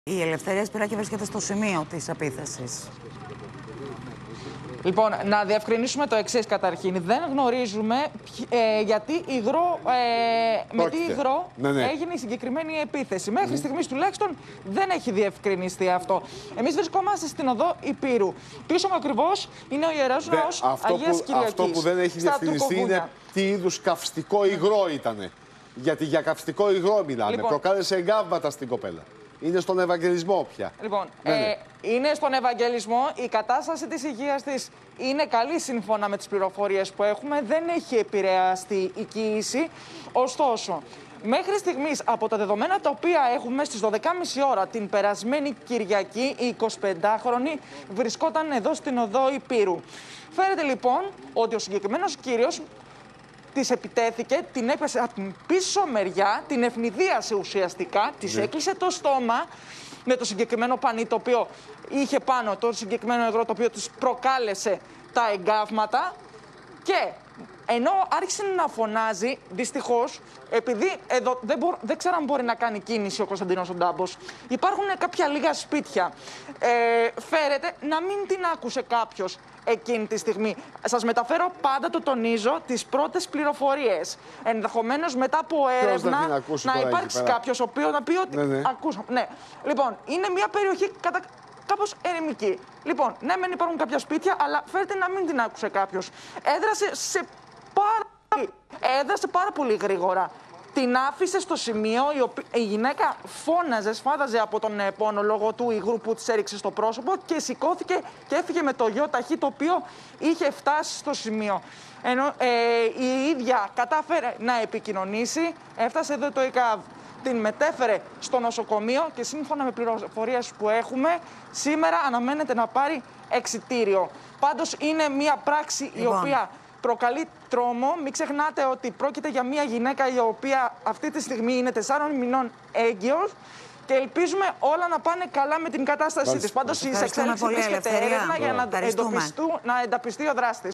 Η Ελευθερία Σπυράκη βρίσκεται στο σημείο της επίθεσης. Λοιπόν, να διευκρινίσουμε το εξής καταρχήν. Δεν γνωρίζουμε γιατί υγρό, με τι υγρό έγινε η συγκεκριμένη επίθεση. Μέχρι στιγμής τουλάχιστον δεν έχει διευκρινιστεί αυτό. Εμείς βρισκόμαστε στην οδό Υπήρου. Πίσω μου ακριβώς είναι ο Ιερός Ναός Αγίας Κυριακής. Αυτό που δεν έχει διευκρινιστεί είναι τι είδους καυστικό υγρό ήτανε. Γιατί για καυστικό υγρό μιλάμε. Λοιπόν, προκάλεσε εγκάβματα στην κοπέλα. Είναι στον Ευαγγελισμό πια. Λοιπόν, είναι στον Ευαγγελισμό. Η κατάσταση της υγείας της είναι καλή σύμφωνα με τις πληροφορίες που έχουμε. Δεν έχει επηρεαστεί η κοίηση. Ωστόσο, μέχρι στιγμής, από τα δεδομένα τα οποία έχουμε στις 12.30 ώρα την περασμένη Κυριακή, η 25χρονη βρισκόταν εδώ στην οδό Υπήρου. Φαίνεται λοιπόν ότι ο συγκεκριμένος κύριος της επιτέθηκε, την έπεσε από την πίσω μεριά, την ευνηδίασε ουσιαστικά, της έκλεισε το στόμα με το συγκεκριμένο πανί το οποίο είχε πάνω, το συγκεκριμένο υγρό το οποίο της προκάλεσε τα εγκάβματα και ενώ άρχισε να φωνάζει, δυστυχώς, επειδή εδώ δεν ξέρω αν μπορεί να κάνει κίνηση ο Κωνσταντίνος ο Ντάμπος, υπάρχουν κάποια λίγα σπίτια. Φέρεται να μην την άκουσε κάποιος εκείνη τη στιγμή. Σας μεταφέρω, πάντα το τονίζω, τις πρώτες πληροφορίες. Ενδεχομένως μετά από έρευνα να υπάρξει κάποιος ο οποίος να πει ότι ακούσαμε. Ναι. Λοιπόν, είναι μια περιοχή κάπως ερημική. Λοιπόν, ναι, μεν υπάρχουν κάποια σπίτια, αλλά φαίνεται να μην την άκουσε κάποιος. Έδρασε πάρα πολύ γρήγορα. Την άφησε στο σημείο, η γυναίκα φώναζε, σφάδαζε από τον πόνο λόγω του υγρού που της έριξε στο πρόσωπο και σηκώθηκε και έφυγε με το γιο ταχύ το οποίο είχε φτάσει στο σημείο. Ενώ η ίδια κατάφερε να επικοινωνήσει, έφτασε εδώ το ΕΚΑΒ. Την μετέφερε στο νοσοκομείο και σύμφωνα με πληροφορίες που έχουμε, σήμερα αναμένεται να πάρει εξιτήριο. Πάντως είναι μια πράξη η οποία προκαλεί τρόμο. Μην ξεχνάτε ότι πρόκειται για μια γυναίκα η οποία αυτή τη στιγμή είναι 4 μηνών έγκυος και ελπίζουμε όλα να πάνε καλά με την κατάστασή της. Πάντως η εξέλιξη βρίσκεται έρευνα για να εντοπιστεί ο δράστης.